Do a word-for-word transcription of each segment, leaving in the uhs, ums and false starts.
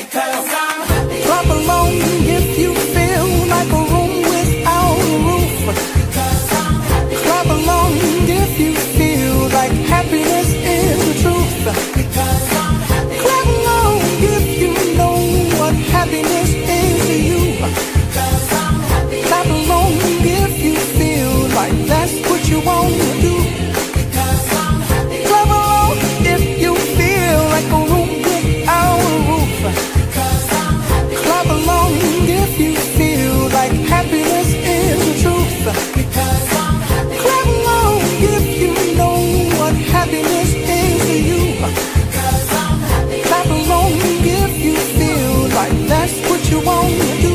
because I'm happy. Clap along if you feel like a room without a roof, because I'm happy. Clap along if you feel like happiness is the truth, because I'm happy. Clap along if you know what happiness is to you, because I'm happy. Clap along if you feel like that's what you want to do, because I'm happy. Clap along if you feel like a room without a roof, because I'm happy. Clap along if you feel like happiness is the truth, because I'm happy. Clap along if you know what happiness is to you, because I'm happy. Clap along if you feel like that's what you want to do.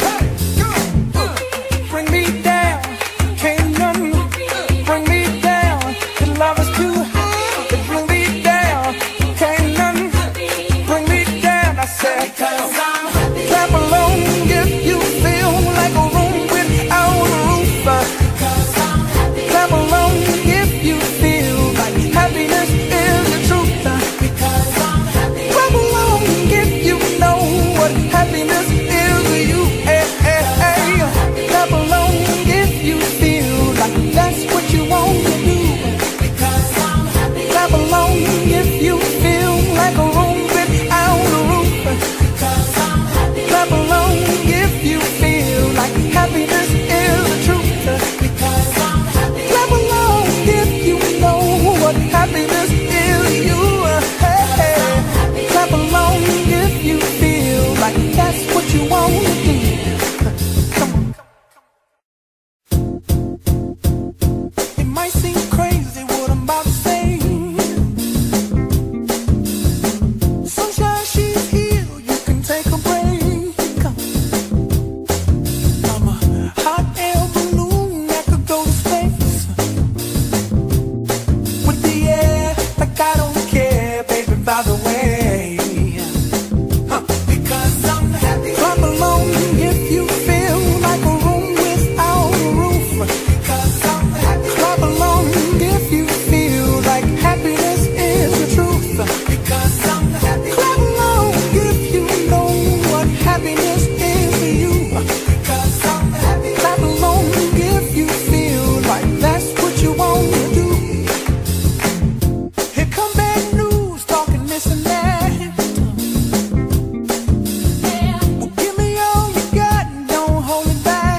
Bring me down, can't none bring me down. The love is too high to bring me down. Can't none bring me down. I said, because I'm happy. Clap along if you feel like a room without a roof, because I'm happy. Clap along if you feel like happiness is the truth, because I'm happy. Clap along if you know what happiness is to you. Hey, hey, hey. Clap along if you feel like that's what you want to do, because I'm happy. Clap along if you feel like a room without a roof, because I'm happy. Clap along if you feel like happiness is the truth, because I'm happy. Clap along if you know what happiness is to you. Hey, hey. Clap along if you feel like that's what you want to do. Come on. It might seem crazy what I'm about to say. Sunshine, she's here, you can take a break. I'm a hot air balloon that could go to space with the air, like I don't care, baby, by the way. Huh. Because I'm happy. Clap along if you feel like a room without a roof, because I'm happy. Clap along if you feel like happiness is the truth, because I'm happy. Clap along if you know what happiness is to you, because I'm happy. Clap along if you feel like that's what you want to do. Here come bad news, talking this and that. Well, give me all you got and don't hold it back.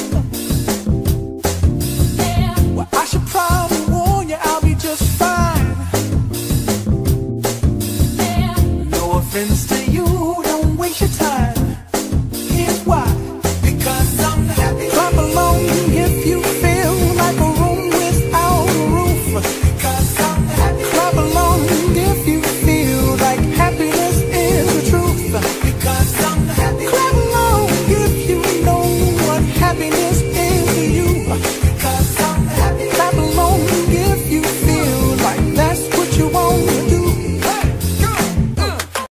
Well, I should probably warn you, I'll be just fine. No offense to you, don't waste your time.